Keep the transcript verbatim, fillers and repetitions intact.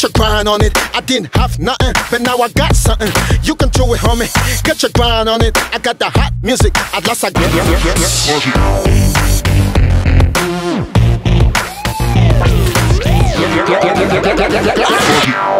your grind on it. I didn't have nothing, but now I got something. You can do it, homie. Get your grind on it. I got the hot music. At last I get it. Yeah, yeah, yeah, yeah, yeah, yeah, yeah, yeah, yeah.